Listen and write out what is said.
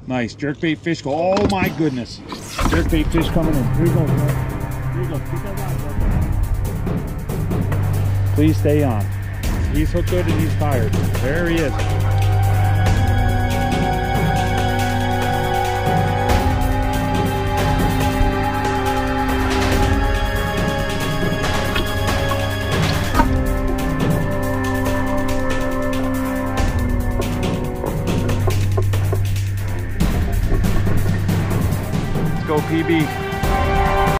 Nice. Jerkbait fish go. Oh my goodness. Jerkbait fish coming in. Here you go, bro. Here you go. Keep that rod, bro. Please stay on. He's hooked good and he's tired. There he is. Go PB.